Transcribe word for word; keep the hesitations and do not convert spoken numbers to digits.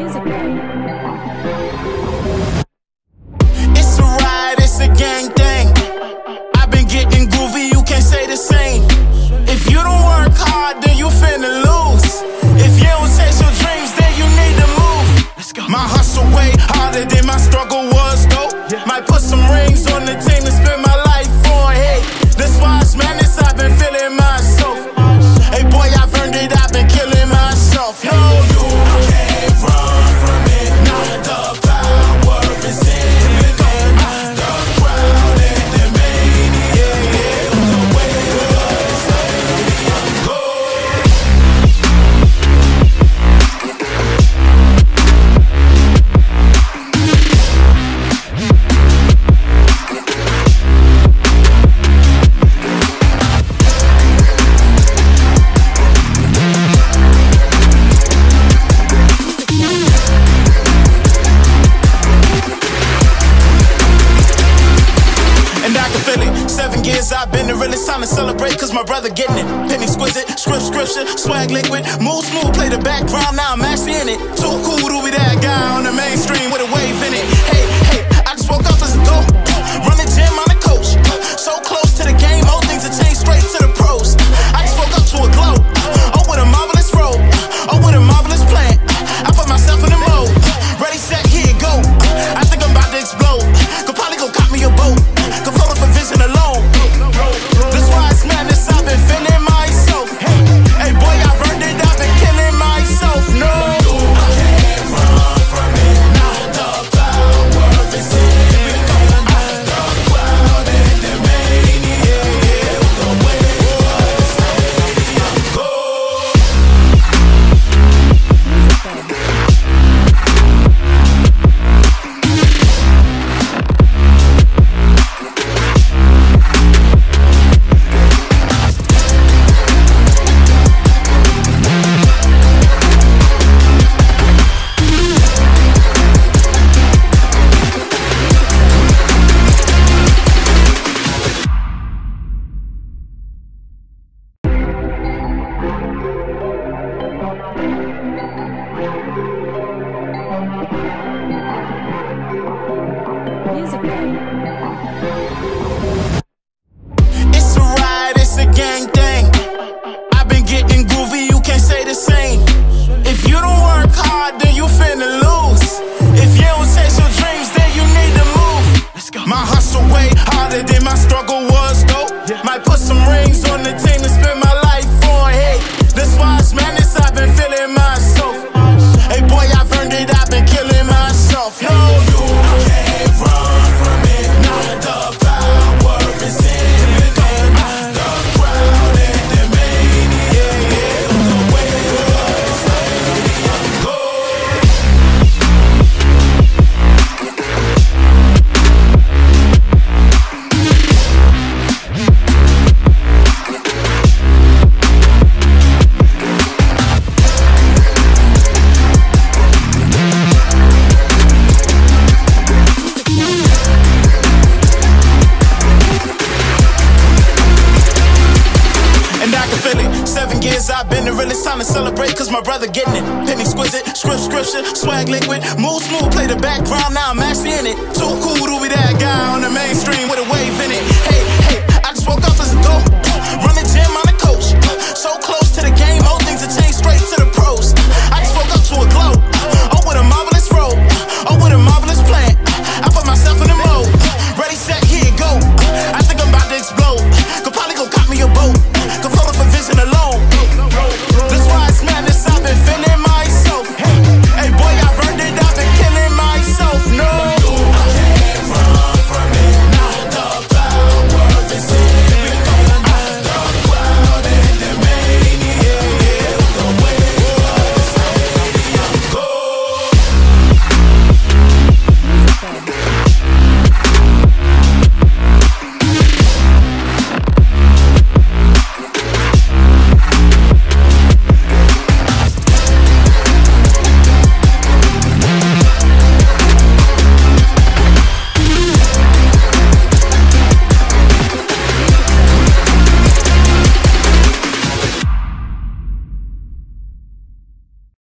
It's a ride, it's a gang thing. I've been getting groovy, you can't say the same. If you don't work hard, then you finna lose. If you don't chase your dreams, then you need to move. My hustle way harder than my struggle was, though. Might put some rings on the team and spend my life on. Hey, this why it's madness, I've been feeling myself. Hey boy, I've earned it, I've been killing myself. No, you can't run from it. The power is in it. The crowd and the mania. The way the stadium goes. Seven years I've been the realest, time to celebrate, cause my brother getting it. Pen exquisite, script scripture, swag liquid, move smooth, play the background, now I'm actually in it. Too cool to be that guy on the mainstream with a wave in it. Hey, hey, I just woke up as a goat, run the gym, I'm the coach. So close to the game, all things have changed straight to the pros. I just woke up to a glow, oh with a marvelous robe, oh with a marvelous plan. I put myself in the mode, ready, set, here, go. I think I'm about to explode, could probably go cop me a boat. Could float off a vision alone. That's why it's madness, I've been feeling myself. Hey boy, I've earned it, I've been killing myself. No, you can't run from it. The power is in it. The crowd and the mania. The way the stadium goes. It's a ride, it's a gang thing. I've been getting groovy, you can't say the same. If you don't work hard, then you finna lose. If you don't chase your dreams, then you need to move. My hustle way harder than my struggle was, though. Might put some rings on the team and spend my life on. Hey, this why it's madness, I've been feeling myself. Hey boy, I've earned it, I've been killing myself. No, you can't run from it. The power is in it. The crowd and the mania. The way the stadium goes. Seven years I've been the realest, time to celebrate, cause my brother getting it. Pen exquisite, script scripture, swag liquid, move smooth, play the background, now I'm actually in it. Too cool to be that guy on the mainstream with a wave in it.